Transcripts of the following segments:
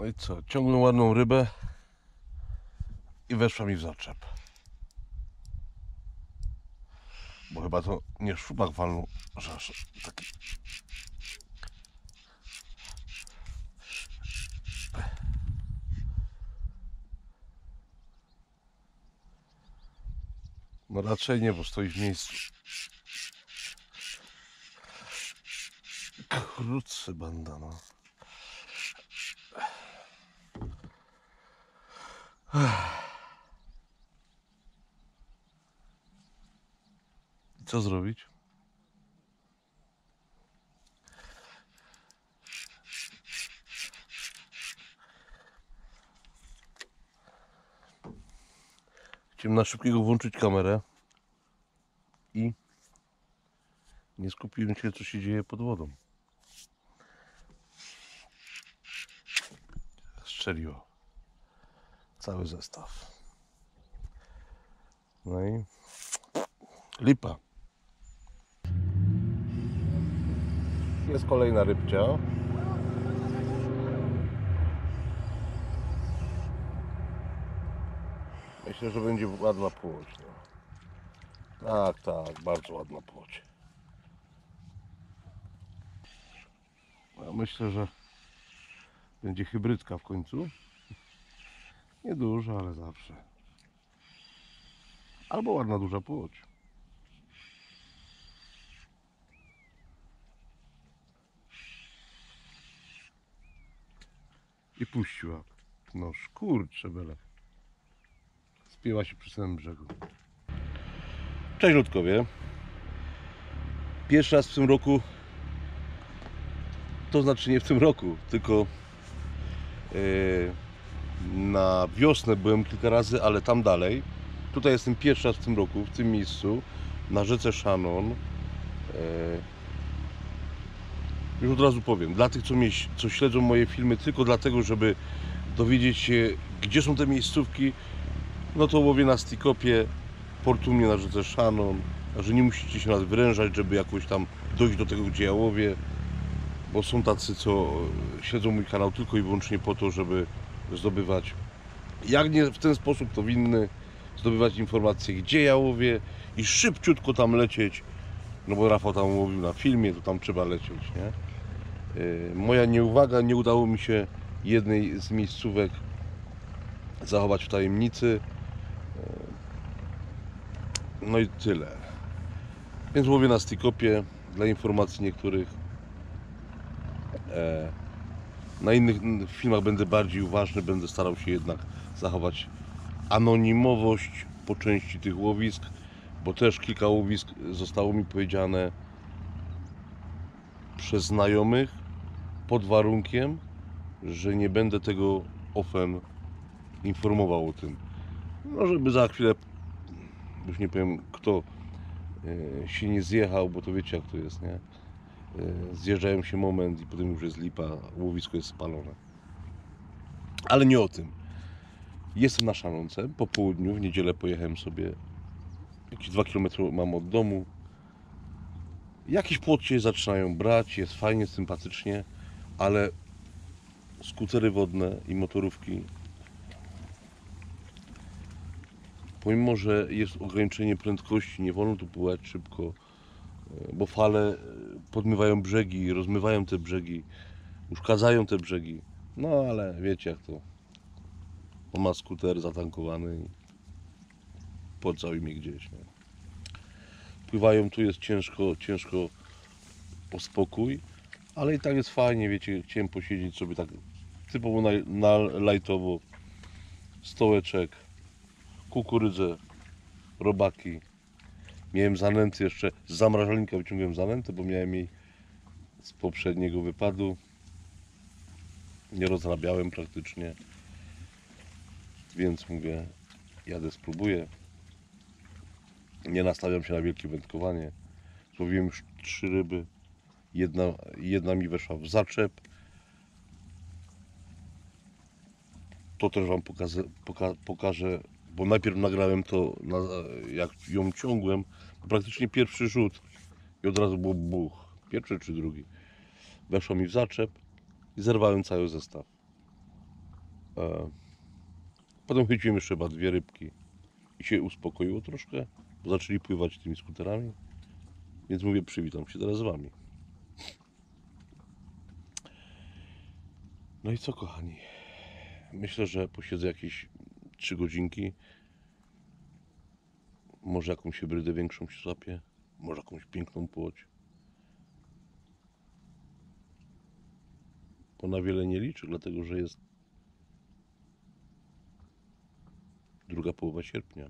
No i co? Ciągnę ładną rybę i weszła mi w zaczep. Bo chyba to nie szczupak walnął, że aż taki. No raczej nie, bo stoi w miejscu. Krótszy banda, no. I co zrobić? Chciałem na szybkiego włączyć kamerę i nie skupiłem się, co się dzieje pod wodą. Strzeliło. Cały zestaw. No i lipa. Jest kolejna rybcia. Myślę, że będzie ładna płoć. No. Tak, bardzo ładna płoć. Ja myślę, że będzie hybrydka w końcu. Nieduża, ale zawsze. Albo ładna, duża płoć. I puściła. No kurczę bele. Spięła się przy samym brzegu. Cześć ludkowie. Pierwszy raz w tym roku, to znaczy nie w tym roku, tylko na wiosnę byłem kilka razy, ale tam dalej. Tutaj jestem pierwszy raz w tym roku, w tym miejscu, na rzece Shannon. Już od razu powiem, dla tych, co śledzą moje filmy tylko dlatego, żeby dowiedzieć się, gdzie są te miejscówki, no to łowię na Stikopie, Portumie na rzece Shannon, a że nie musicie się nas wyrężać, żeby jakoś tam dojść do tego, gdzie ja łowię, bo są tacy, co śledzą mój kanał tylko i wyłącznie po to, żeby zdobywać, jak nie w ten sposób, to w inny, zdobywać informacje, gdzie ja łowię i szybciutko tam lecieć, no bo Rafał tam łowił na filmie, to tam trzeba lecieć, nie? Moja nieuwaga, nie udało mi się jednej z miejscówek zachować w tajemnicy. No i tyle. Więc łowię na Stikopie dla informacji niektórych. Na innych filmach będę bardziej uważny, będę starał się jednak zachować anonimowość po części tych łowisk, bo też kilka łowisk zostało mi powiedziane przez znajomych pod warunkiem, że nie będę tego ofen informował o tym. No żeby za chwilę, już nie powiem kto, się nie zjechał, bo to wiecie jak to jest, nie? Zjeżdżają się moment i potem już jest lipa, łowisko jest spalone. Ale nie o tym. Jestem na Shannonce, po południu, w niedzielę pojechałem sobie, jakieś 2 km mam od domu. Jakieś płocie zaczynają brać, jest fajnie, sympatycznie, ale skutery wodne i motorówki, pomimo że jest ograniczenie prędkości, nie wolno tu pływać szybko, bo fale podmywają brzegi, rozmywają te brzegi, uszkadzają te brzegi. No ale wiecie jak to. On ma skuter zatankowany i podsał mnie gdzieś. Nie? Pływają, tu jest ciężko o spokój, ale i tak jest fajnie, wiecie, chciałem posiedzieć sobie tak typowo na lajtowo, stołeczek, kukurydzę, robaki. Miałem zanęty jeszcze, z zamrażalnika wyciągłem zanętę, bo miałem jej z poprzedniego wypadu. Nie rozrabiałem praktycznie, więc mówię, jadę, spróbuję. Nie nastawiam się na wielkie wędkowanie. Złowiłem już 3 ryby. Jedna mi weszła w zaczep. To też Wam pokażę, bo najpierw nagrałem to, jak ją ciągłem, to praktycznie pierwszy rzut i od razu było buch. Pierwszy czy drugi. Weszło mi w zaczep i zerwałem cały zestaw. Potem chyciłem jeszcze chyba 2 rybki i się uspokoiło troszkę, bo zaczęli pływać tymi skuterami. Więc mówię, przywitam się teraz z Wami. No i co, kochani? Myślę, że posiedzę jakieś 3 godzinki. Może jakąś hybrydę większą się złapię. Może jakąś piękną płoć. Bo na wiele nie liczę, dlatego że jest druga połowa sierpnia.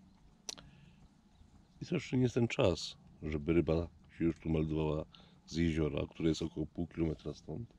I to jeszcze nie jest ten czas, żeby ryba się już tu meldowała z jeziora, które jest około pół kilometra stąd.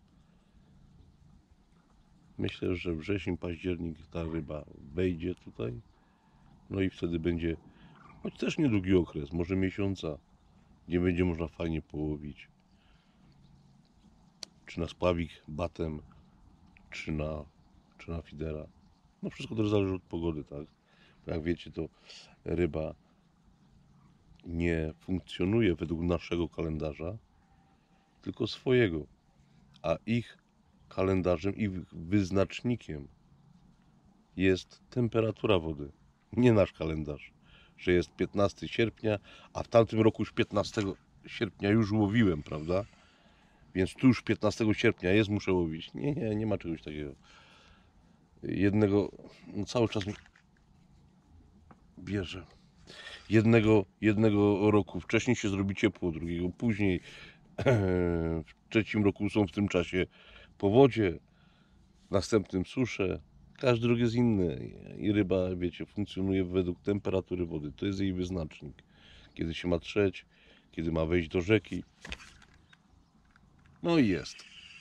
Myślę, że wrzesień, październik ta ryba wejdzie tutaj. No i wtedy będzie, choć też niedługi okres, może miesiąca, gdzie będzie można fajnie połowić. Czy na spławik batem, czy na fidera. No wszystko też zależy od pogody, tak? Bo jak wiecie, to ryba nie funkcjonuje według naszego kalendarza, tylko swojego. A ich kalendarzem, ich wyznacznikiem jest temperatura wody. Nie nasz kalendarz, że jest 15 sierpnia, a w tamtym roku już 15 sierpnia już łowiłem, prawda? Więc tu już 15 sierpnia jest, muszę łowić. Nie ma czegoś takiego. Jednego, no cały czas mi bierze. Jednego roku wcześniej się zrobi ciepło, drugiego później. W trzecim roku są w tym czasie powodzie, w następnym susze. Każdy rok jest inny i ryba, wiecie, funkcjonuje według temperatury wody. To jest jej wyznacznik. Kiedy się ma trzeć, kiedy ma wejść do rzeki. No i jest.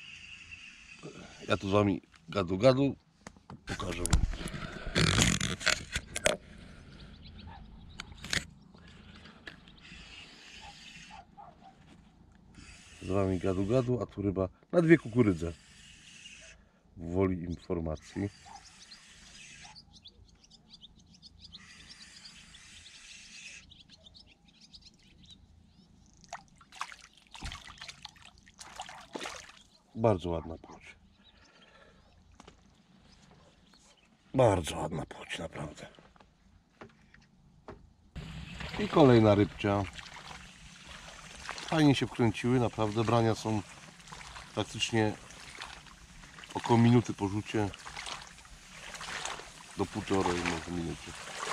Ja tu z Wami gadu, pokażę Wam. Z Wami gadu, a tu ryba na 2 kukurydze. Woli informacji. Bardzo ładna płoć. Bardzo ładna płoć, naprawdę. I kolejna rybcia. Fajnie się wkręciły, naprawdę. Brania są praktycznie około minuty po rzucie. Do półtorej może minuty.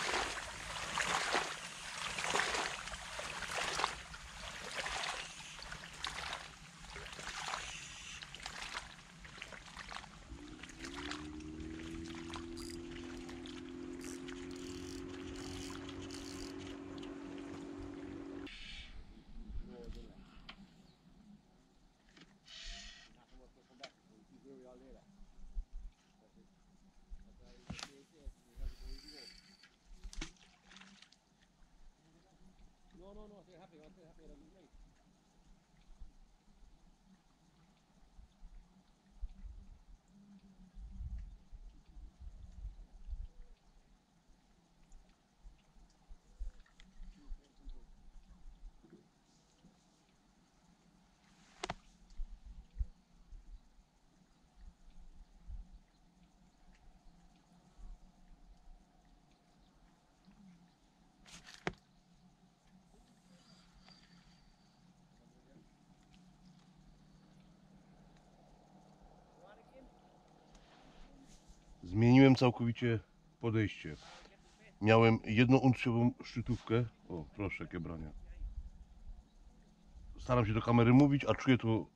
Zmieniłem całkowicie podejście. Miałem 1-uncjową szczytówkę. O, proszę, jakie brania. Staram się do kamery mówić, a czuję tu...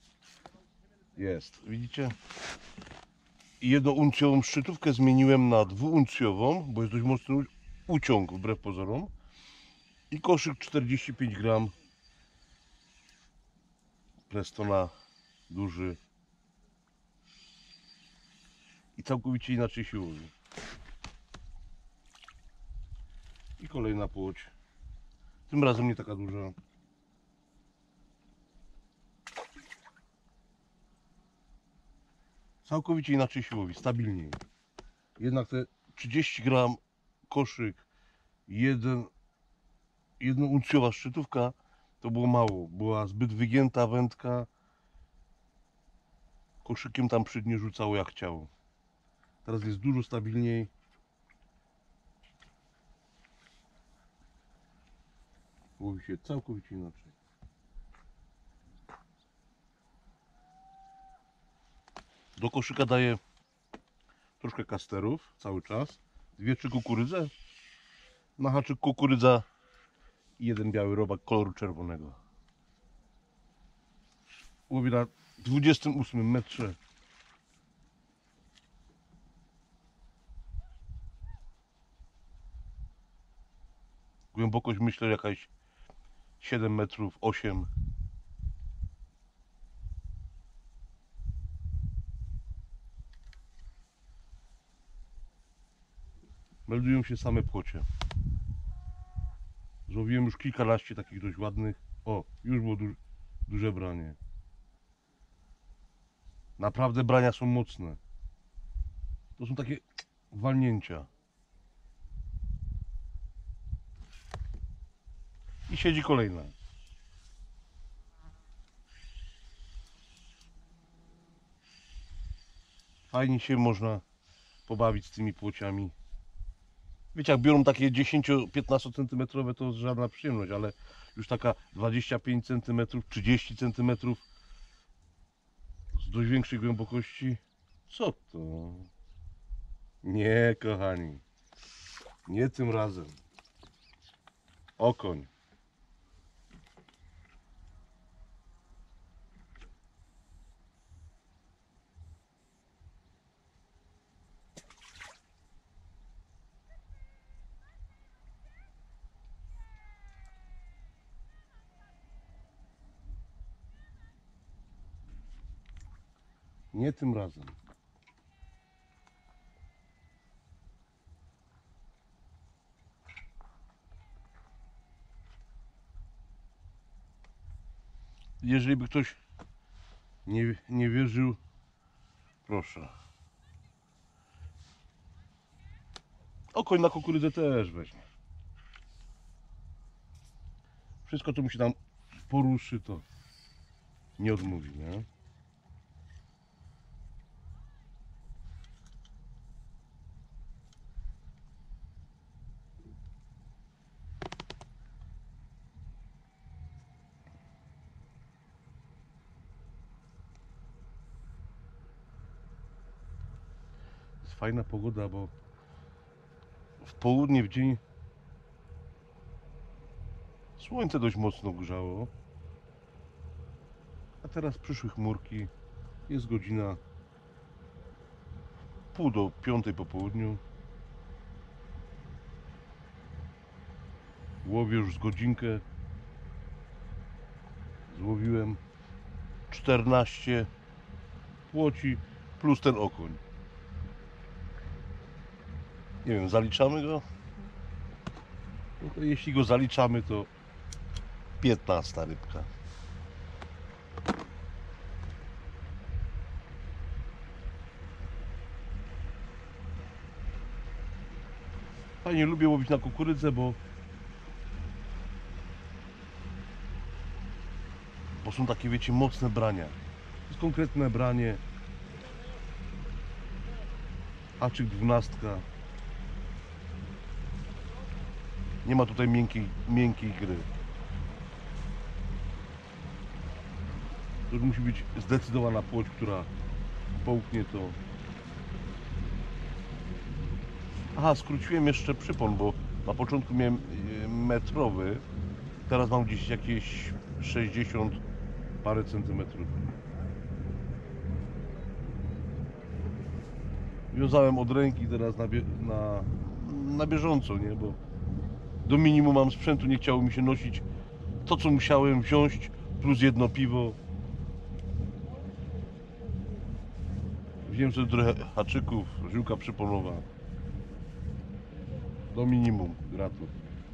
Jest, widzicie? 1-uncjową szczytówkę zmieniłem na 2-uncjową, bo jest dość mocny uciąg wbrew pozorom. I koszyk 45 gram Prestona duży. I całkowicie inaczej się łowi. I kolejna płoć. Tym razem nie taka duża. Całkowicie inaczej się łowi, stabilniej. Jednak te 30 gram koszyk, 1-uncjowa szczytówka to było mało. Była zbyt wygięta wędka. Koszykiem tam przy dnie rzucało jak chciało. Teraz jest dużo stabilniej. Łowi się całkowicie inaczej. Do koszyka daję troszkę kasterów cały czas. 2-3 kukurydze. Na haczyk kukurydza i jeden biały robak koloru czerwonego. Łowię na 28 metrze. Głębokość myślę jakaś 7 metrów, 8. Meldują się same płocie. Złowiłem już kilkanaście takich dość ładnych. O, już było duże branie. Naprawdę brania są mocne. To są takie walnięcia. I siedzi kolejna. Fajnie się można pobawić z tymi płociami. Wiecie, jak biorą takie 10-15 cm to jest żadna przyjemność, ale już taka 25 cm, 30 cm z dość większej głębokości. Co to? Nie, kochani. Nie tym razem. Okoń. Nie tym razem. Jeżeli by ktoś nie wierzył, proszę. Okoń na kukurydzę też weźmie. Wszystko to mu się tam poruszy, to nie odmówi, nie? Jest fajna pogoda, bo w południe, w dzień słońce dość mocno grzało. A teraz przyszły chmurki. Jest godzina 4:30 po południu. Łowię już z godzinkę. Złowiłem 14 płoci plus ten okoń. Nie wiem, zaliczamy go? No to jeśli go zaliczamy, to 15 rybka. Fajnie lubię łowić na kukurydzę, bo są takie, wiecie, mocne brania. To jest konkretne branie. Haczyk 12. Nie ma tutaj miękkiej gry. To musi być zdecydowana płoć, która połknie to. Aha, skróciłem jeszcze przypon, bo na początku miałem metrowy. Teraz mam gdzieś jakieś 60 parę centymetrów. Wiązałem od ręki teraz na bieżąco, nie? Bo do minimum mam sprzętu, nie chciało mi się nosić to, co musiałem wziąć, plus jedno piwo. Wziąłem sobie trochę haczyków, żyłka przyponowa. Do minimum, gratuluję.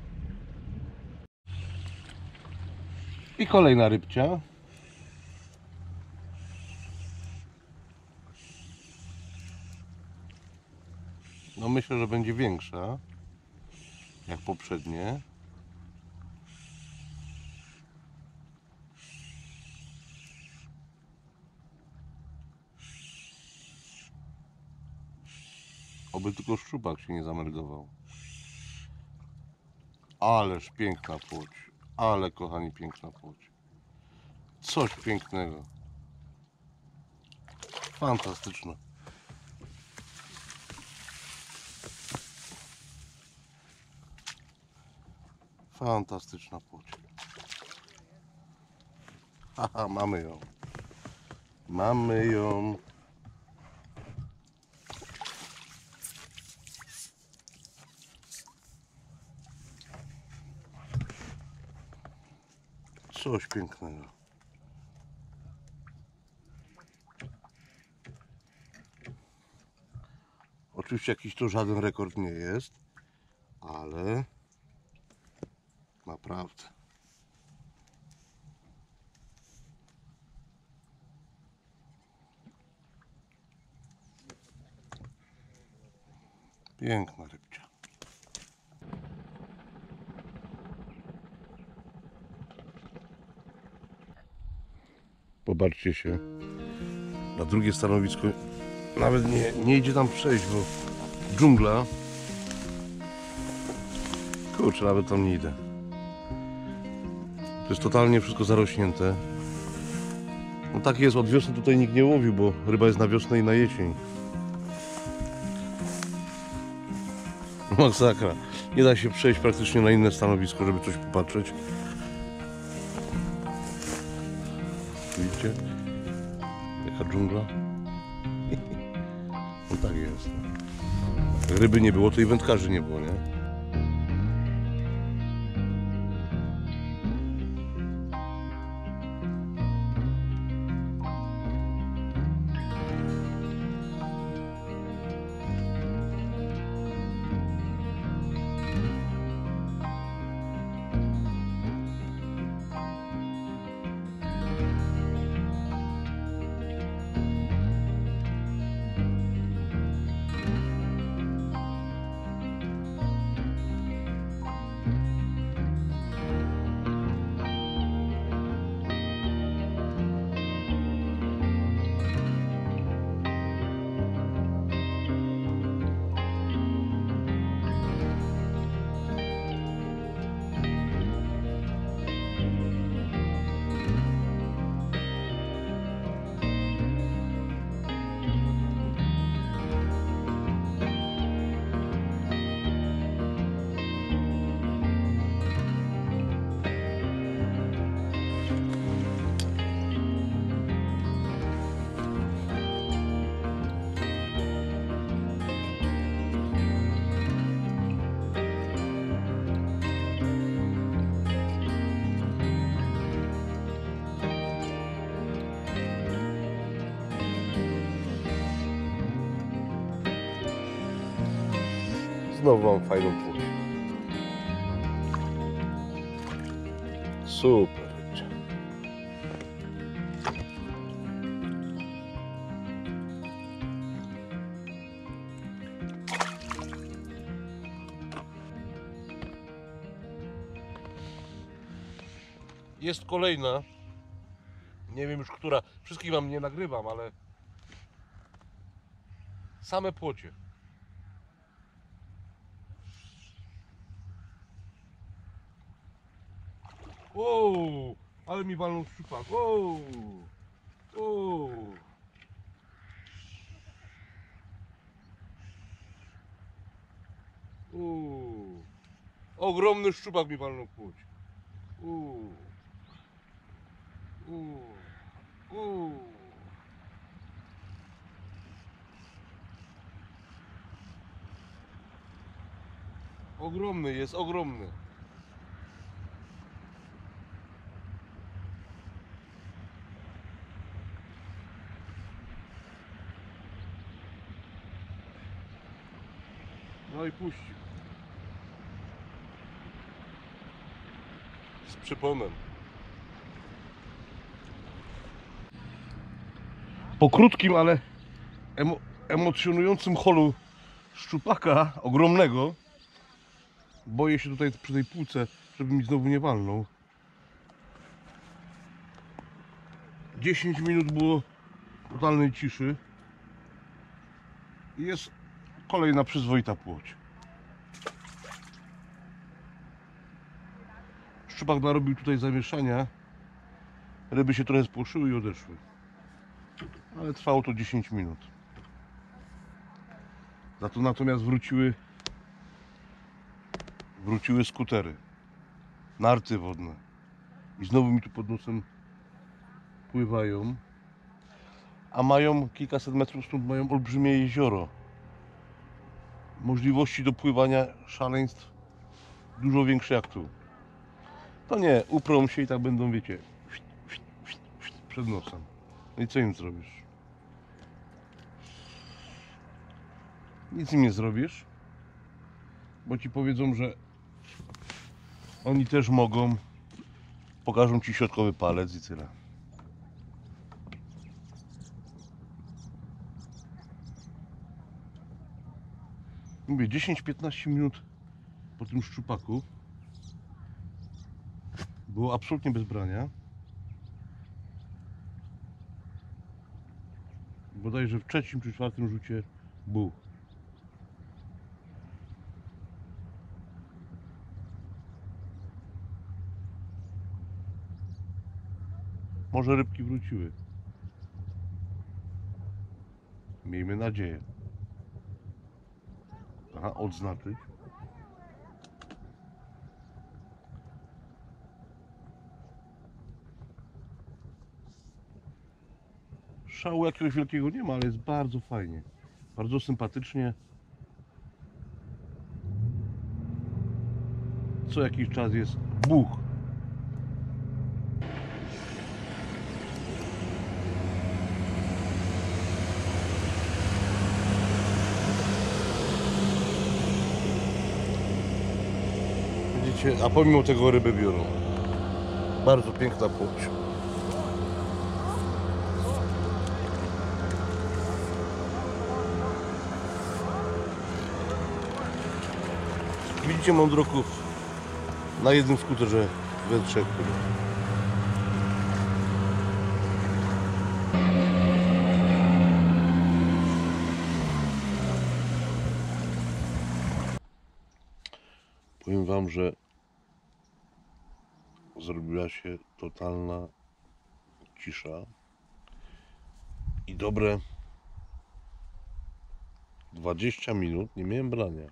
I kolejna rybcia. No myślę, że będzie większa jak poprzednie. Oby tylko szczupak się nie zameldował. Ależ piękna płoć. Ale kochani, piękna płoć. Coś pięknego. Fantastyczne. Fantastyczna płoć. Haha, mamy ją. Mamy ją. Coś pięknego. Oczywiście jakiś to żaden rekord nie jest, ale naprawdę. Piękna rybcia. Popatrzcie się na drugie stanowisko. Nawet nie idzie tam przejść, bo dżungla. Kurczę, nawet tam nie idę. To jest totalnie wszystko zarośnięte. No tak jest, od wiosny tutaj nikt nie łowił, bo ryba jest na wiosnę i na jesień. Masakra. Nie da się przejść praktycznie na inne stanowisko, żeby coś popatrzeć. Widzicie? Jaka dżungla? No tak jest. Ryby nie było, to i wędkarzy nie było, nie? Znowu mam fajną płoć. Super. Jest kolejna. Nie wiem już która. Wszystkich wam nie nagrywam, ale same płocie. O, ale mi walnął szczupak. O, o. Ogromny szczupak mi walnął płoć. Ogromny jest, ogromny. No i puścił. Z przyponem. Po krótkim, ale emocjonującym holu szczupaka ogromnego, boję się tutaj przy tej półce, żeby mi znowu nie walnął. 10 minut było totalnej ciszy. Jest Kolejna przyzwoita płoć. Szczupak narobił tutaj zamieszania. Ryby się trochę spłoszyły i odeszły. Ale trwało to 10 minut. Za to natomiast wróciły skutery, narty wodne. I znowu mi tu pod nosem pływają. A mają kilkaset metrów stąd mają olbrzymie jezioro. Możliwości do pływania szaleństw dużo większe jak tu. To nie, uprą się i tak będą, wiecie, przed nosem. No i co im zrobisz? Nic im nie zrobisz, bo ci powiedzą, że oni też mogą. Pokażą ci środkowy palec i tyle. Mówię, 10-15 minut po tym szczupaku było absolutnie bez brania. Bodajże w trzecim czy czwartym rzucie buch. Może rybki wróciły. Miejmy nadzieję. Aha, odznaczyć. Szału jakiegoś wielkiego nie ma, ale jest bardzo fajnie. Bardzo sympatycznie. Co jakiś czas jest buch. Widzicie, a pomimo tego ryby biorą. Bardzo piękna płoć. Widzicie mądroków na jednym skuterze we trzech. Powiem wam, że zrobiła się totalna cisza i dobre 20 minut nie miałem brania.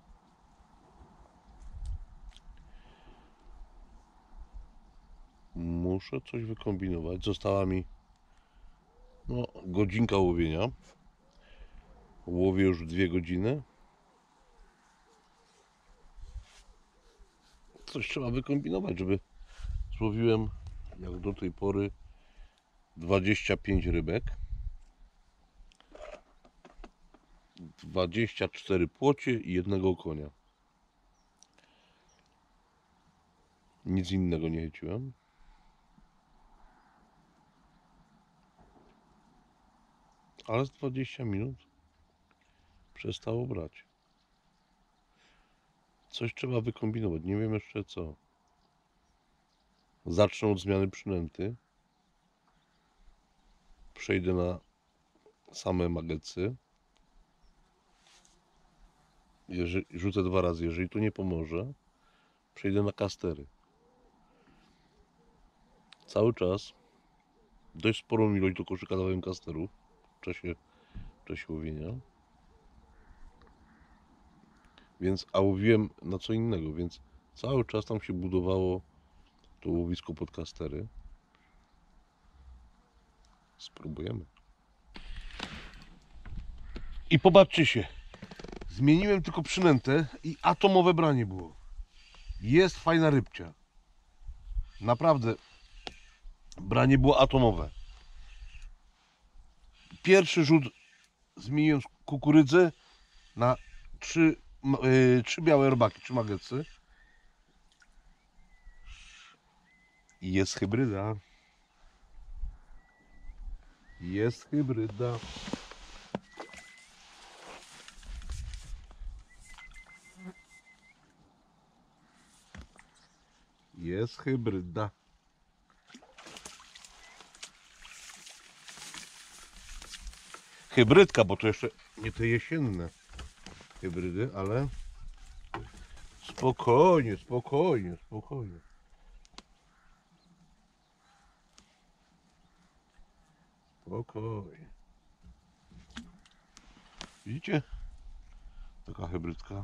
Muszę coś wykombinować. Została mi godzinka łowienia. Łowię już 2 godziny. Coś trzeba wykombinować, żeby złowiłem jak do tej pory 25 rybek, 24 płocie i 1 konia. Nic innego nie chyciłem. Ale z 20 minut przestało brać. Coś trzeba wykombinować, nie wiem jeszcze co. Zacznę od zmiany przynęty. Przejdę na same magetsy. Rzucę 2 razy, jeżeli to nie pomoże, przejdę na kastery. Cały czas dość sporą ilość do koszyka dawałem kasterów w czasie łowienia. A łowiłem na co innego, więc cały czas tam się budowało to łowisko pod kastery. Spróbujemy. I popatrzcie się, zmieniłem tylko przynętę i atomowe branie było. Jest fajna rybcia. Naprawdę branie było atomowe. Pierwszy rzut zmieniłem z kukurydzy na 3 białe robaki, 3 magetsy. I jest hybryda. Jest hybryda. Jest hybryda. Hybrydka, bo to jeszcze nie te jesienne. hybrydy, ale spokojnie, spokojnie, spokojnie. Spokojnie. Widzicie? Taka hybrydka.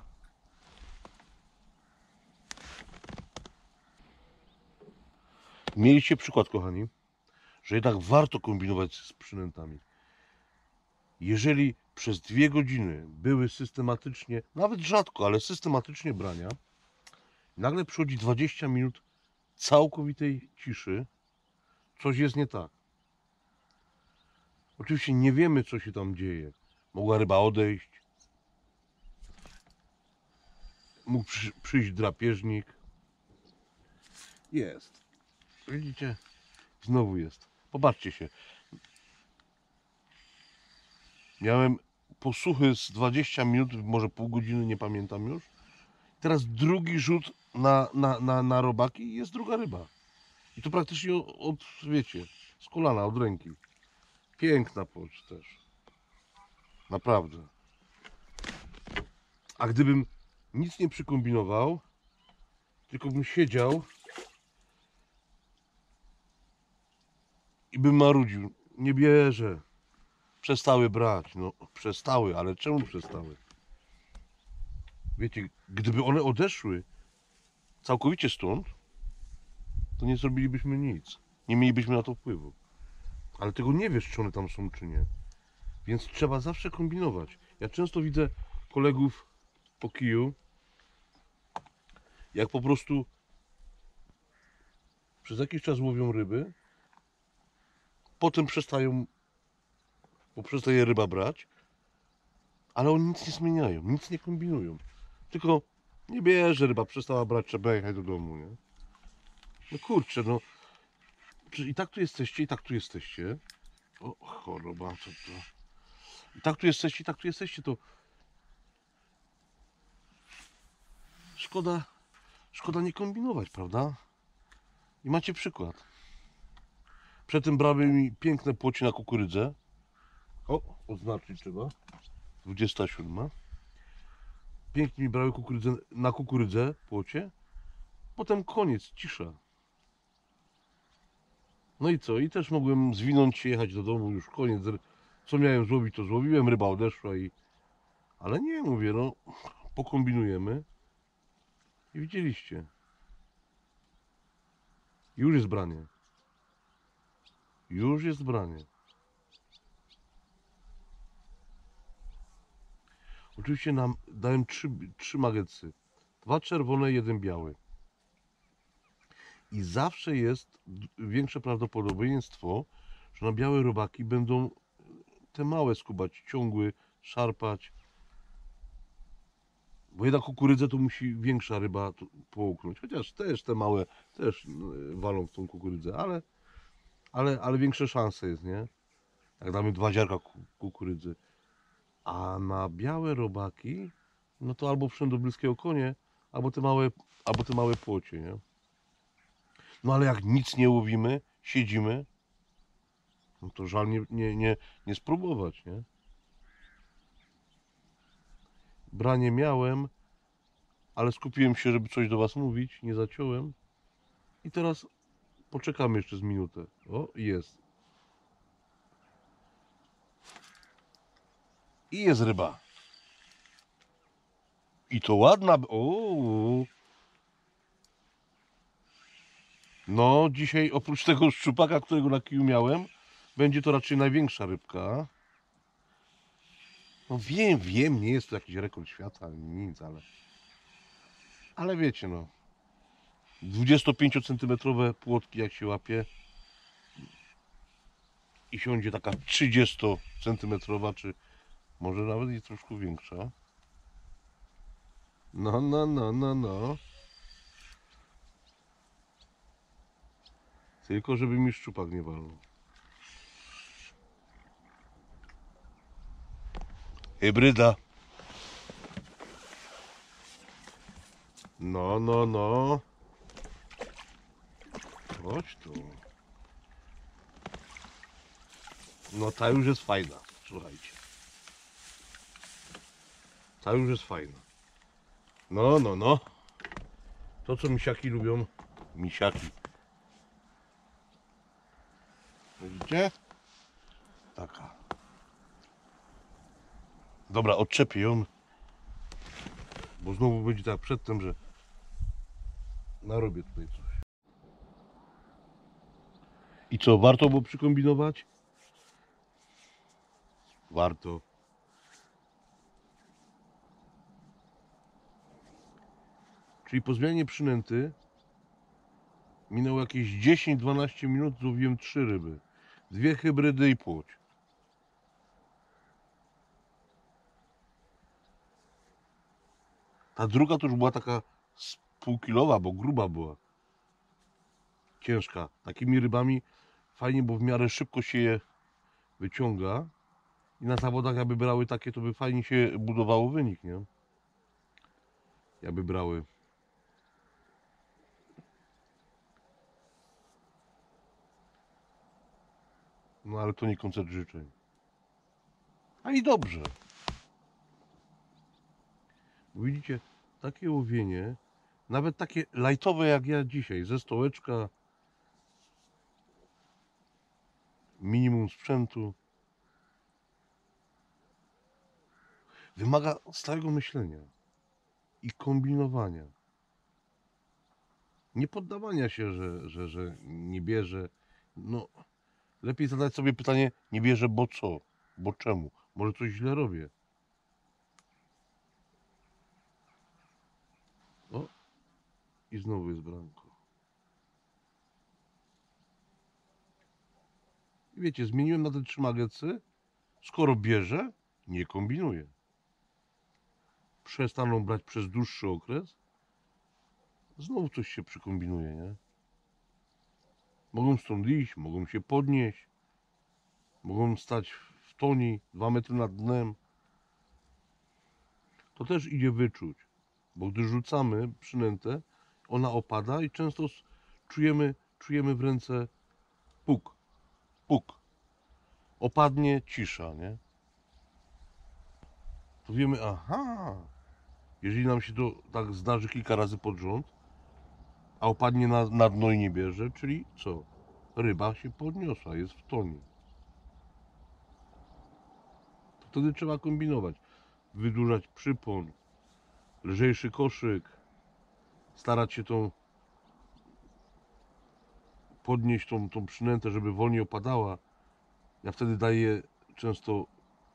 Mieliście przykład, kochani, że jednak warto kombinować z przynętami. Jeżeli przez 2 godziny były systematycznie, nawet rzadko, ale systematycznie brania, nagle przychodzi 20 minut całkowitej ciszy, coś jest nie tak. Oczywiście nie wiemy, co się tam dzieje. Mogła ryba odejść, mógł przyjść drapieżnik. Jest. Widzicie? Znowu jest. Popatrzcie się. Miałem posłuchy z 20 minut, może pół godziny, nie pamiętam już. Teraz drugi rzut na robaki i jest druga ryba. I to praktycznie od, wiecie, z kolana, od ręki. Piękna płocz też. Naprawdę. A gdybym nic nie przykombinował, tylko bym siedział i bym marudził, nie bierze. Przestały brać. No przestały, ale czemu przestały? Wiecie, gdyby one odeszły całkowicie stąd, to nie zrobilibyśmy nic. Nie mielibyśmy na to wpływu. Ale tego nie wiesz, czy one tam są, czy nie. Więc trzeba zawsze kombinować. Ja często widzę kolegów po kiju, jak po prostu przez jakiś czas łowią ryby, potem przestają, bo przestaje ryba brać, ale oni nic nie zmieniają, nic nie kombinują. Tylko nie bierze ryba, przestała brać, trzeba jechać do domu, nie? No kurczę, no. I tak tu jesteście, i tak tu jesteście. O, choroba, co to? I tak tu jesteście, i tak tu jesteście, to szkoda nie kombinować, prawda? I macie przykład. Przedtem brały mi piękne płocie na kukurydzę. O, oznaczyć trzeba. 27. Pięknie mi brały na kukurydzę płocie. Potem koniec, cisza. No i co? I też mogłem zwinąć się, jechać do domu, już koniec. Co miałem złowić, to złowiłem, ryba odeszła i... Ale nie, mówię, no, pokombinujemy. I widzieliście. Już jest branie. Już jest branie. Oczywiście nam dałem trzy magetsy. 2 czerwone, 1 biały. I zawsze jest większe prawdopodobieństwo, że na białe robaki będą te małe skubać, ciągły, szarpać. Bo jednak kukurydzę to musi większa ryba połknąć. Chociaż też te małe też walą w tą kukurydzę, ale większe szanse jest, nie? Jak damy 2 ziarka kukurydzy. A na białe robaki, no to albo wszędobylskie okonie, albo te małe płocie, nie? No ale jak nic nie łowimy, siedzimy, no to żal nie spróbować, nie? Branie miałem, ale skupiłem się, żeby coś do Was mówić, nie zaciąłem. I teraz poczekamy jeszcze z minutę. O, jest. I jest ryba. I to ładna... O. No, dzisiaj oprócz tego szczupaka, którego na kiju miałem, będzie to raczej największa rybka. No wiem, nie jest to jakiś rekord świata, nic, ale wiecie, no. 25 cm płotki jak się łapie i siądzie taka 30 cm, czy może nawet i troszkę większa. No. Tylko żeby mi szczupak nie walnął. Hybryda. No. Chodź tu. No ta już jest fajna, słuchajcie. Ta już jest fajna. No, no, no. To co misiaki lubią. Misiaki. Widzicie? Taka. Dobra, odczepię ją. Bo znowu będzie tak przedtem, że narobię tutaj coś. I co, warto było przykombinować? Warto. Czyli po zmianie przynęty minęło jakieś 10-12 minut, złowiłem 3 ryby. 2 hybrydy i płoć. Ta druga to już była taka z półkilowa, bo gruba była. Ciężka. Takimi rybami fajnie, bo w miarę szybko się je wyciąga. I na zawodach jakby brały takie, to by fajnie się budowało wynik, nie? Jakby brały. No ale to nie koncert życzeń. A i dobrze. Widzicie, takie łowienie, nawet takie lajtowe jak ja dzisiaj, ze stołeczka, minimum sprzętu, wymaga stałego myślenia i kombinowania. Nie poddawania się, że nie bierze. No, lepiej zadać sobie pytanie, nie bierze, bo co? Bo czemu? Może coś źle robię? O, i znowu jest branko. I wiecie, zmieniłem na te 3 magetsy. Skoro bierze, nie kombinuję. Przestaną brać przez dłuższy okres, znowu coś się przykombinuje, nie? Mogą stąd iść, mogą się podnieść, mogą stać w toni 2 metry nad dnem. To też idzie wyczuć, bo gdy rzucamy przynętę, ona opada i często czujemy w ręce puk, puk. Opadnie, cisza, nie? To wiemy, aha, jeżeli nam się to tak zdarzy kilka razy pod rząd, a opadnie na dno i nie bierze, czyli co? Ryba się podniosła, jest w tonie. To wtedy trzeba kombinować. Wydłużać przypon, lżejszy koszyk, starać się podnieść tą przynętę, żeby wolniej opadała. Ja wtedy daję często,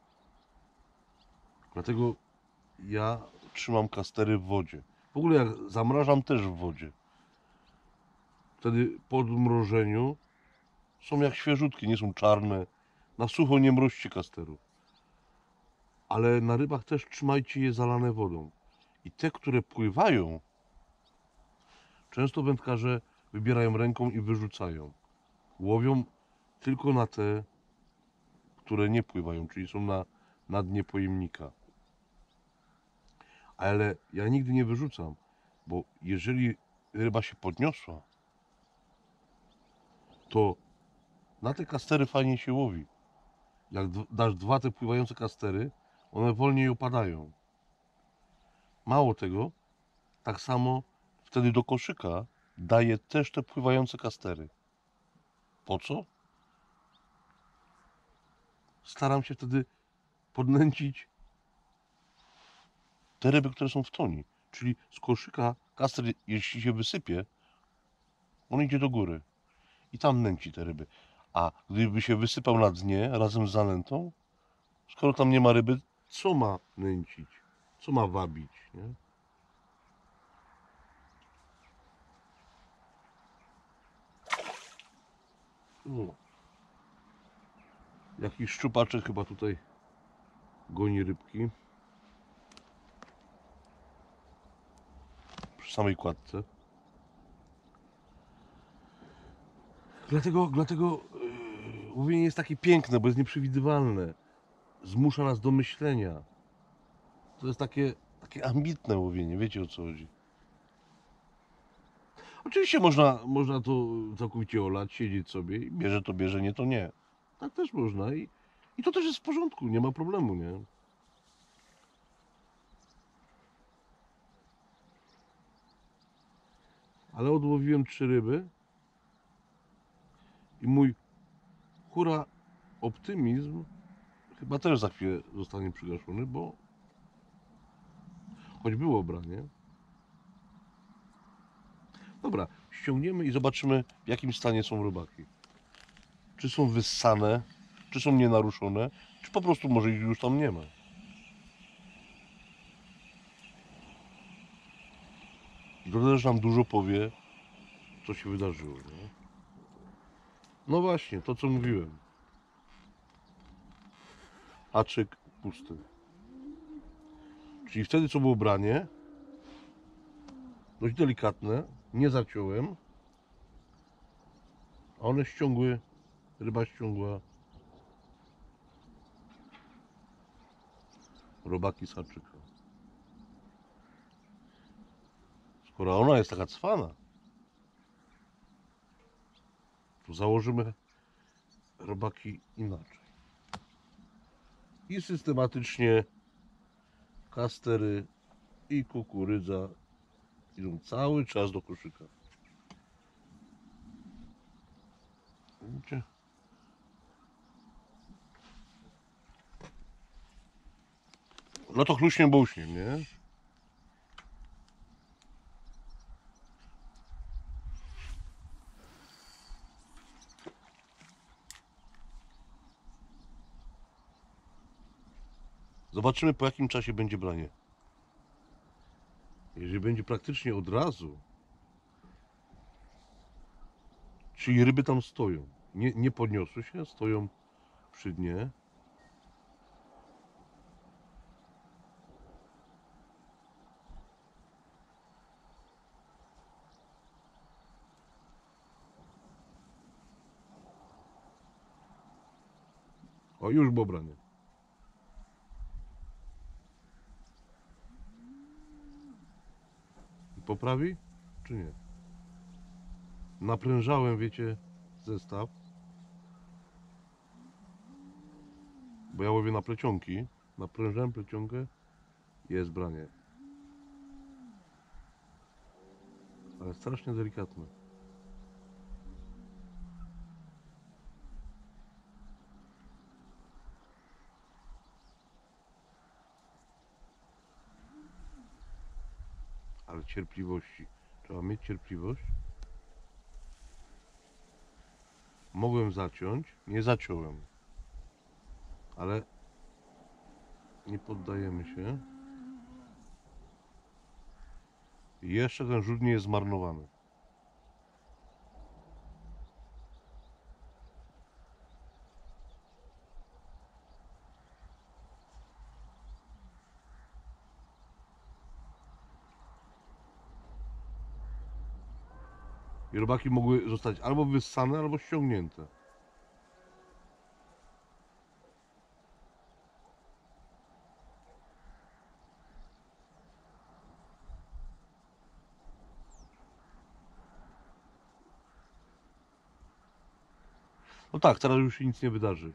dlatego ja trzymam kastery w wodzie. W ogóle jak zamrażam też w wodzie. Wtedy po odmrożeniu są jak świeżutkie, nie są czarne. Na sucho nie mroźcie kasterów. Ale na rybach też trzymajcie je zalane wodą. I te, które pływają, często wędkarze wybierają ręką i wyrzucają. Łowią tylko na te, które nie pływają, czyli są na dnie pojemnika. Ale ja nigdy nie wyrzucam, bo jeżeli ryba się podniosła, to na te kastery fajnie się łowi. Jak dasz 2 te pływające kastery, one wolniej opadają. Mało tego, tak samo wtedy do koszyka daję też te pływające kastery. Po co? Staram się wtedy podnęcić te ryby, które są w toni. Czyli z koszyka kaster, jeśli się wysypie, on idzie do góry i tam nęci te ryby. A gdyby się wysypał na dnie razem z zanętą, skoro tam nie ma ryby, co ma nęcić? Co ma wabić? Nie? O. Jakiś szczupaczek chyba tutaj goni rybki przy samej kładce. Dlatego łowienie jest takie piękne, bo jest nieprzewidywalne. Zmusza nas do myślenia. To jest takie ambitne łowienie, wiecie o co chodzi. Oczywiście można to całkowicie olać, siedzieć sobie i bierze to bierze, nie to nie. Tak też można i to też jest w porządku, nie ma problemu, nie? ale odłowiłem 3 ryby i mój hura optymizm chyba też za chwilę zostanie przygaszony, bo choć było branie. Dobra, ściągniemy i zobaczymy, w jakim stanie są robaki. Czy są wyssane, czy są nienaruszone, czy po prostu może ich już tam nie ma. I to też nam dużo powie, co się wydarzyło. Nie? No właśnie, to co mówiłem. Haczyk pusty. Czyli wtedy co było branie, dość delikatne, nie zaciąłem, a one ściągły, ryba ściągła robaki z haczyka. Skoro ona jest taka cwana, to założymy robaki inaczej. I systematycznie kastery i kukurydza idą cały czas do koszyka. Widzicie? No to chluśnie buśnie, nie? Zobaczymy, po jakim czasie będzie branie. Jeżeli będzie praktycznie od razu, czyli ryby tam stoją, nie podniosły się, stoją przy dnie. O, już było branie. Poprawi, czy nie? Naprężałem, wiecie, zestaw, bo ja łowię na plecionki. Naprężałem plecionkę, jest branie. Ale strasznie delikatne. Ale cierpliwości. Trzeba mieć cierpliwość. Mogłem zaciąć, nie zaciąłem. Ale nie poddajemy się. I jeszcze ten rzut nie jest zmarnowany. I robaki mogły zostać albo wyssane, albo ściągnięte. No tak, teraz już się nic nie wydarzy.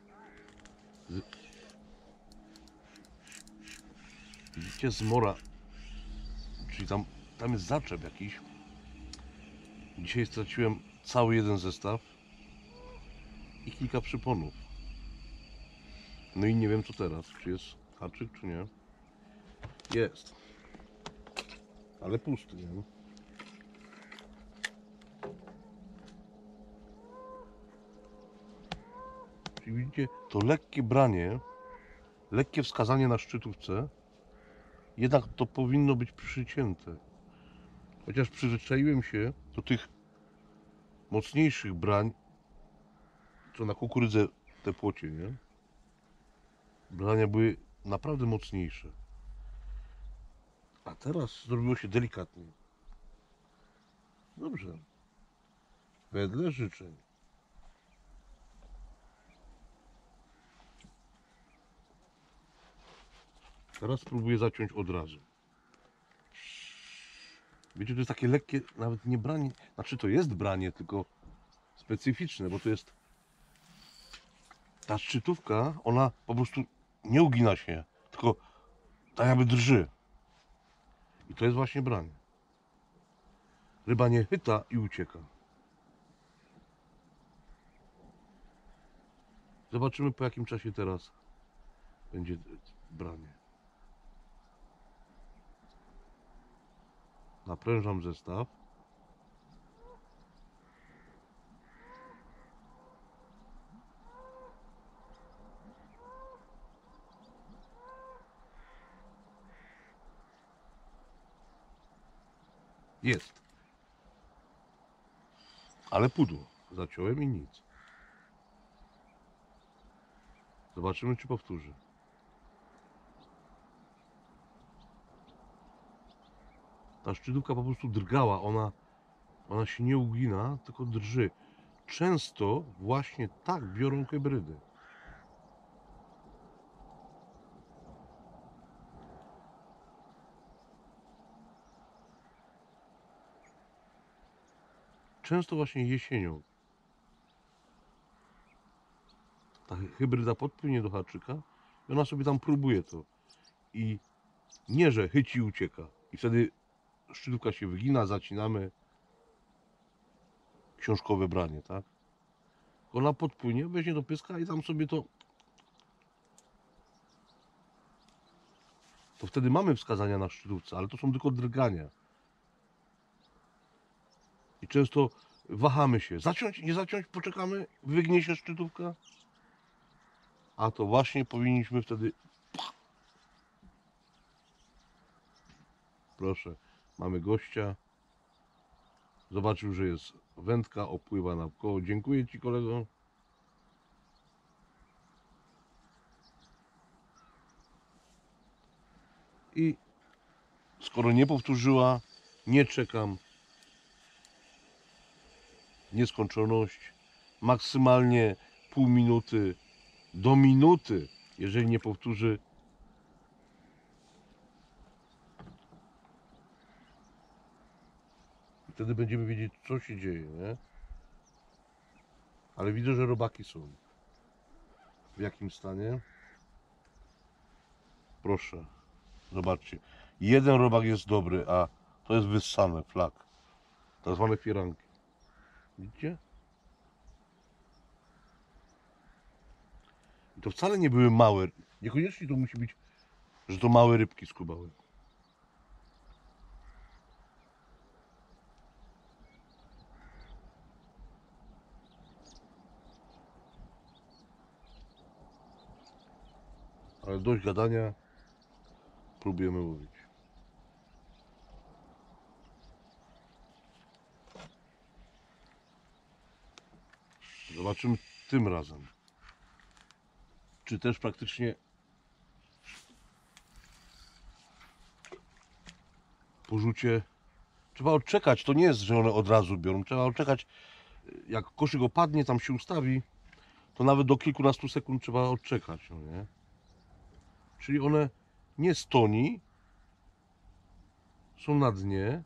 Widzicie, zmora, czyli tam jest zaczep jakiś. Dzisiaj straciłem cały jeden zestaw i kilka przyponów. No i nie wiem co teraz, czy jest haczyk, czy nie. Jest. Ale pusty, nie? Czyli widzicie, to lekkie branie, lekkie wskazanie na szczytówce, jednak to powinno być przycięte. Chociaż przyzwyczaiłem się do tych mocniejszych brań, co na kukurydzę te płocie, nie? Brania były naprawdę mocniejsze. A teraz zrobiło się delikatnie. Dobrze. Wedle życzeń. Teraz spróbuję zaciąć od razu. Wiecie, to jest takie lekkie, nawet nie branie, znaczy to jest branie, tylko specyficzne, bo to jest ta szczytówka, ona po prostu nie ugina się, tylko tak jakby drży. I to jest właśnie branie. Ryba nie chyta i ucieka. Zobaczymy, po jakim czasie teraz będzie branie. Naprężam zestaw. Jest. Ale pudło. Zaciąłem i nic. Zobaczymy, czy powtórzy. Ta szczytówka po prostu drgała. Ona się nie ugina, tylko drży. Często właśnie tak biorą hybrydy. Często właśnie jesienią. Ta hybryda podpłynie do haczyka i ona sobie tam próbuje to. I nie, że chyci i ucieka. I wtedy szczytówka się wygina, zacinamy. Książkowe branie, tak? Ona podpłynie, weźmie do pyska i tam sobie to wtedy mamy wskazania na szczytówce, ale to są tylko drgania. I często wahamy się. Zaciąć, nie zaciąć, poczekamy, wygnie się szczytówka. A to właśnie powinniśmy wtedy... Proszę, mamy gościa. Zobaczył, że jest wędka, opływa naokoło. Dziękuję Ci, kolego. I skoro nie powtórzyła, nie czekam. Nieskończoność. Maksymalnie pół minuty do minuty, jeżeli nie powtórzy. Wtedy będziemy wiedzieć, co się dzieje, nie? Ale widzę, że robaki są. W jakim stanie? Proszę, zobaczcie. Jeden robak jest dobry, a to jest wyssane, flak. Tak zwane firanki. Widzicie? I to wcale nie były małe. Niekoniecznie to musi być, że to małe rybki skubały. Ale dość gadania. Próbujemy łowić. Zobaczymy tym razem. Czy też praktycznie po rzucie trzeba odczekać. To nie jest, że one od razu biorą. Trzeba odczekać. Jak koszyk opadnie, tam się ustawi, to nawet do kilkunastu sekund trzeba odczekać. No nie? Czyli one nie stoni, są na dnie.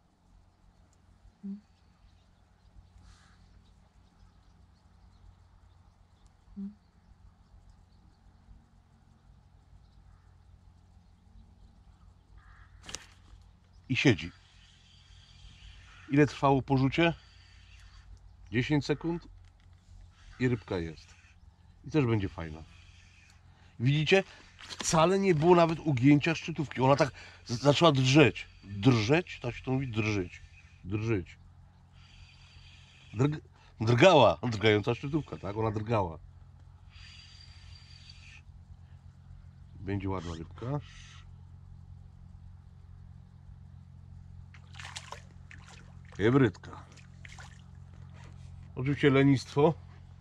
I siedzi. Ile trwało porzucie? 10 sekund i rybka jest. I też będzie fajna. Widzicie? Wcale nie było nawet ugięcia szczytówki. Ona tak zaczęła drżeć. Drżeć? Tak się to mówi? Drżyć. Drżyć. Drgała. Drgająca szczytówka, tak? Ona drgała. Będzie ładna rybka. Hybrydka. Oczywiście lenistwo.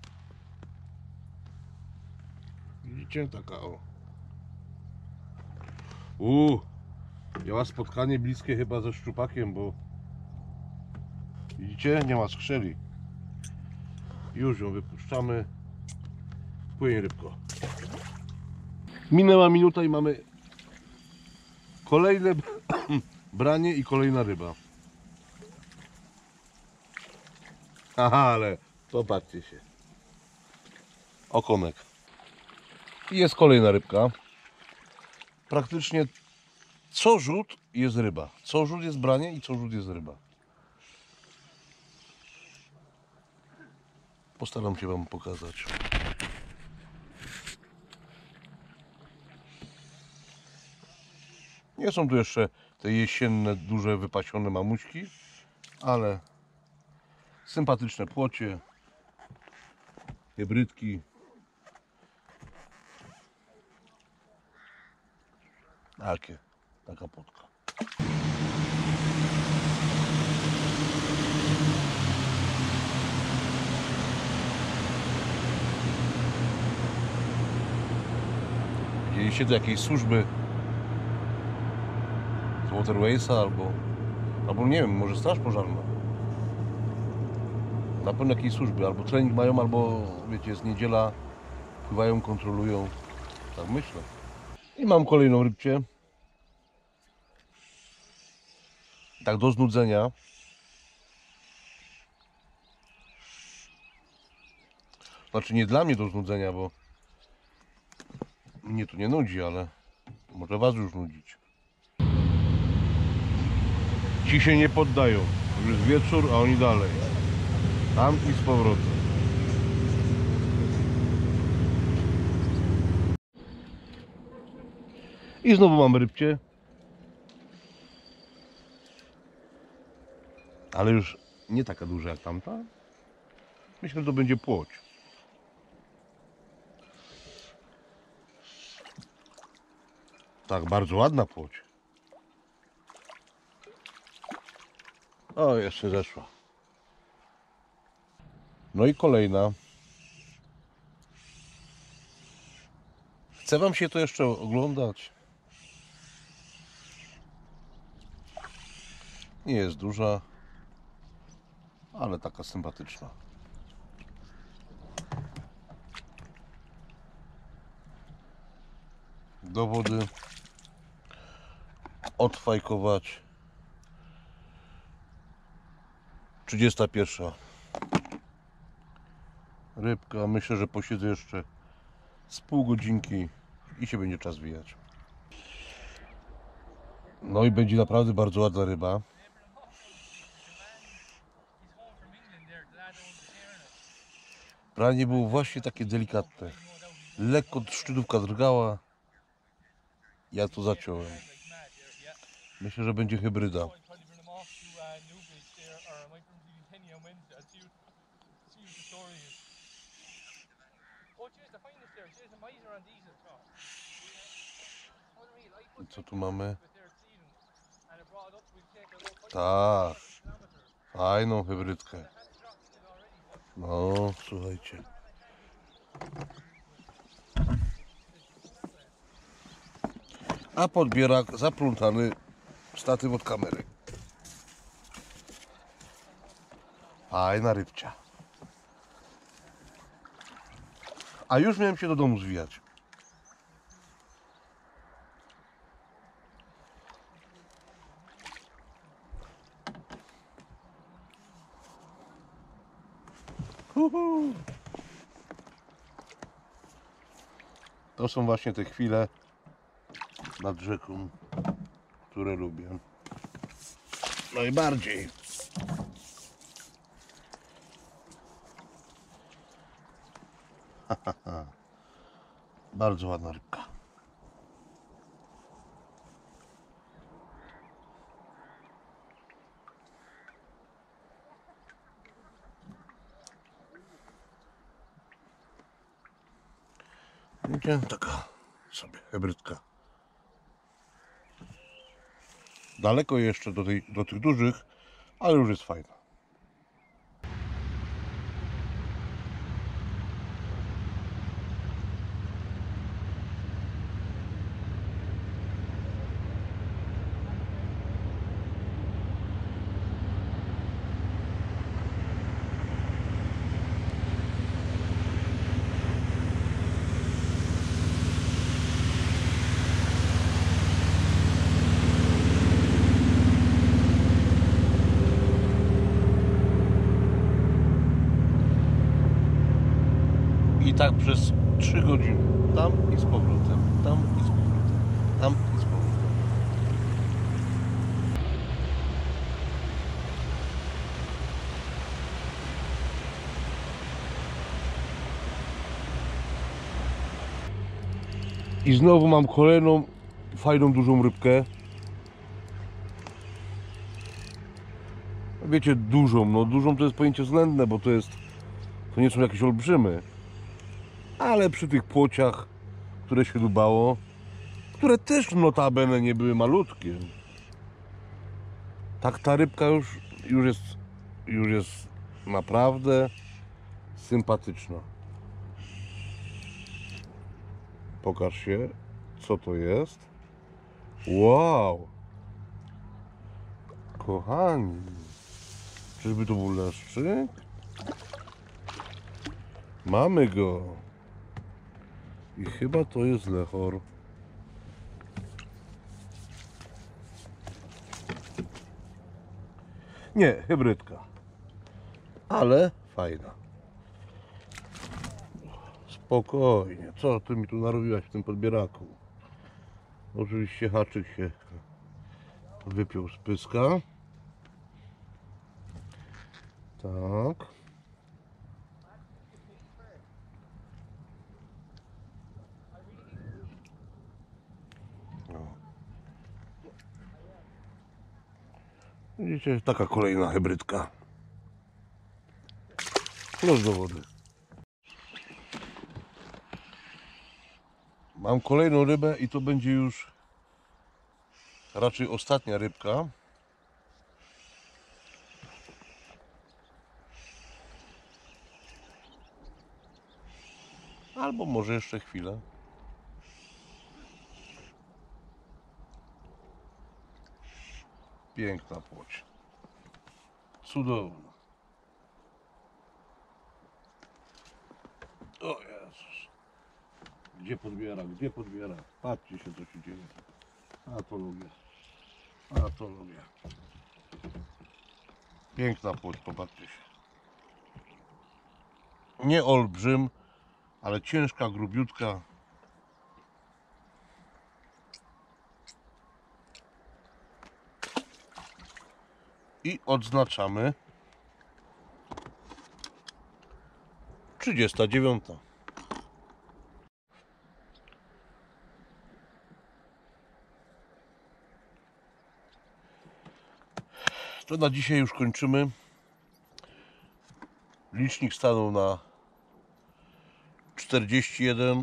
Widzicie? Taka o. Miała spotkanie bliskie chyba ze szczupakiem, bo widzicie? Nie ma skrzeli. Już ją wypuszczamy. Płynie rybko. Minęła minuta i mamy kolejne branie i kolejna ryba. Aha, ale popatrzcie się. Okonek. I jest kolejna rybka. Praktycznie co rzut jest ryba. Co rzut jest branie i co rzut jest ryba. Postaram się Wam pokazać. Nie są tu jeszcze te jesienne, duże, wypasione mamuśki, ale sympatyczne płocie, hybrydki. Taka płotka. Widzieliście tu jakieś służby z Waterwaysa albo nie wiem, może straż pożarna. Na pewno jakieś służby, albo trening mają, albo wiecie, jest niedziela, pływają, kontrolują. Tak myślę. I mam kolejną rybcię. Tak do znudzenia. Znaczy nie dla mnie do znudzenia, bo mnie to nie nudzi, ale może Was już nudzić. Ci się nie poddają. Już jest wieczór, a oni dalej. Tam i z powrotem. I znowu mamy rybcie. Ale już nie taka duża jak tamta. Myślę, że to będzie płoć. Tak, bardzo ładna płoć. O, jeszcze zeszła. No i kolejna. Chce Wam się to jeszcze oglądać? Nie jest duża, ale taka sympatyczna. Do wody odfajkować. 31 rybka. Myślę, że posiedzę jeszcze z pół godzinki i się będzie czas wijać. No i będzie naprawdę bardzo ładna ryba. Branie było właśnie takie delikatne. Lekko szczytówka drgała. Ja to zaciąłem. Myślę, że będzie hybryda. I co tu mamy? Tak. Fajną hybrydkę. No, słuchajcie. A podbierak zaplątany statyw od kamery. Fajna rybcia. A już miałem się do domu zwijać. To są właśnie te chwile nad rzeką, które lubię najbardziej. Bardzo ładna rybka. Widzicie? Taka sobie hybrydka. Daleko jeszcze do tych dużych, ale już jest fajna. I tak przez 3 godziny. Tam i z powrotem. Tam i z powrotem. Tam i z powrotem. I znowu mam kolejną fajną, dużą rybkę. Wiecie, dużą, no dużą to jest pojęcie względne, bo to nie są jakieś olbrzymy. Ale przy tych płociach, które się dubało, które też notabene nie były malutkie. Tak ta rybka już jest naprawdę sympatyczna. Pokaż się, co to jest. Wow! Kochani, czyżby to był leszczyk? Mamy go. I chyba to jest lechor. Nie, hybrydka. Ale fajna. Spokojnie. Co ty mi tu narobiłaś w tym podbieraku? Oczywiście haczyk się wypiął z pyska. Tak. No. Widzicie, taka kolejna hybrydka. Noż do wody. Mam kolejną rybę i to będzie już raczej ostatnia rybka. Albo może jeszcze chwilę. Piękna płoć. Cudowna. O Jezus. Gdzie podbiera? Gdzie podbiera? Patrzcie się, co się dzieje. A to lubię. A to lubię. Piękna płoć, popatrzcie się. Nie olbrzym, ale ciężka, grubiutka. I odznaczamy 39. To na dzisiaj już kończymy. Licznik stanął na 41.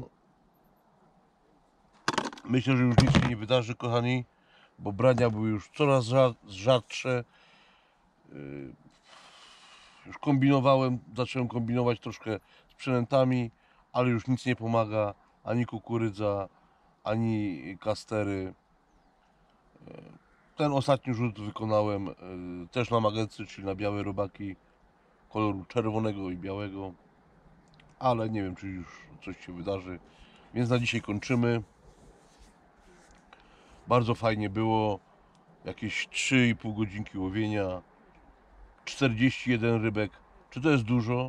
Myślę, że już nic się nie wydarzy, kochani, bo brania były już coraz rzadsze. Już zacząłem kombinować troszkę z przynętami, ale już nic nie pomaga. Ani kukurydza, ani kastery. Ten ostatni rzut wykonałem też na magecy, czyli na białe robaki koloru czerwonego i białego, ale nie wiem, czy już coś się wydarzy, więc na dzisiaj kończymy. Bardzo fajnie było, jakieś 3,5 godzinki łowienia, 41 rybek. Czy to jest dużo?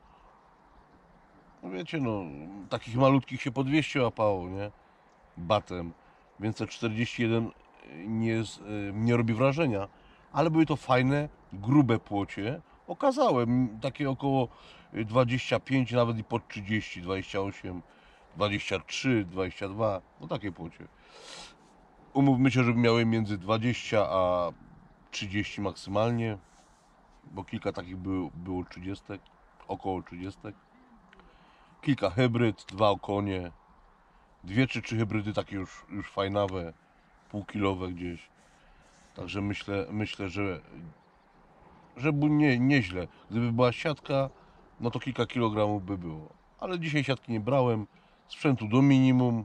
No wiecie, no takich malutkich się po 200 łapało, nie? Batem, więc te 41 nie robi wrażenia, ale były to fajne, grube płocie. Okazałem takie około 25, nawet i pod 30, 28, 23, 22, no takie płocie. Umówmy się, że miały między 20 a 30 maksymalnie, bo kilka takich było 30, około 30. Kilka hybryd, 2 okonie, 2 czy 3 hybrydy takie już fajnawe, półkilowe gdzieś. Także myślę, że by nieźle. Gdyby była siatka, no to kilka kilogramów by było. Ale dzisiaj siatki nie brałem, sprzętu do minimum.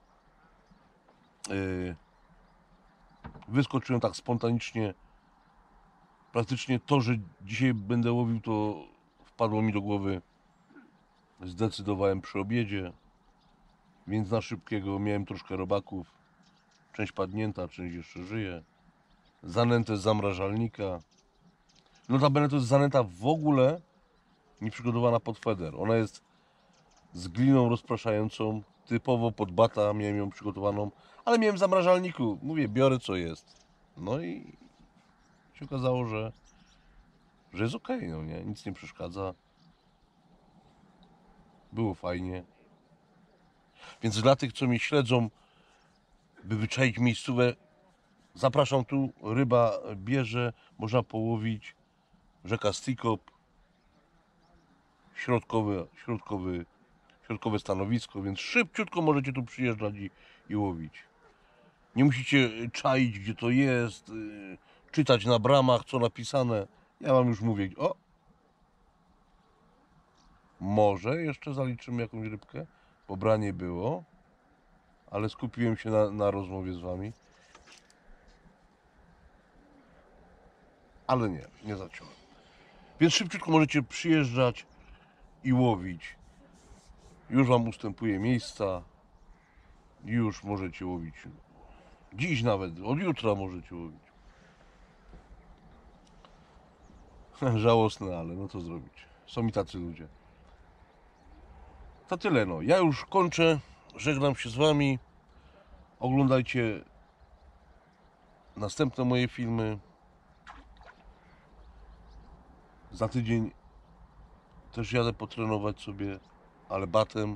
Wyskoczyłem tak spontanicznie. Praktycznie to, że dzisiaj będę łowił, to wpadło mi do głowy. Zdecydowałem przy obiedzie, więc na szybkiego miałem troszkę robaków. Część padnięta, część jeszcze żyje. Zanętę z zamrażalnika. Notabene to jest zanęta w ogóle nie przygotowana pod feder. Ona jest z gliną rozpraszającą, typowo pod bata miałem ją przygotowaną, ale miałem w zamrażalniku. Mówię, biorę co jest. No i się okazało, że jest ok, no nie, nic nie przeszkadza. Było fajnie. Więc dla tych, co mnie śledzą, by wyczaić miejscówę, zapraszam tu. Ryba bierze, można połowić. Rzeka Stikop, środkowe stanowisko, więc szybciutko możecie tu przyjeżdżać i łowić. Nie musicie czaić, gdzie to jest, czytać na bramach, co napisane. Ja wam już mówię, o, może jeszcze zaliczymy jakąś rybkę, bo branie było, ale skupiłem się na rozmowie z wami. Ale nie zaciąłem. Więc szybciutko możecie przyjeżdżać i łowić. Już wam ustępuję miejsca. Już możecie łowić. Dziś nawet, od jutra możecie łowić. Żałosne, ale no co zrobić. Są i tacy ludzie. To tyle, no. Ja już kończę. Żegnam się z wami. Oglądajcie następne moje filmy. Za tydzień też jadę potrenować sobie, ale batem.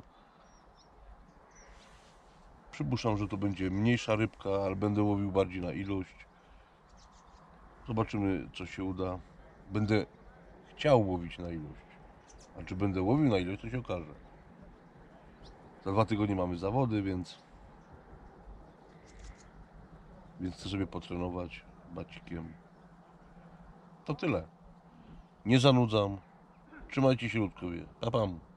Przypuszczam, że to będzie mniejsza rybka, ale będę łowił bardziej na ilość. Zobaczymy, co się uda. Będę chciał łowić na ilość. A czy będę łowił na ilość, to się okaże. Za 2 tygodnie mamy zawody, więc chcę sobie potrenować bacikiem. To tyle. Nie zanudzam. Trzymajcie się, ludkowie. Pa, pam.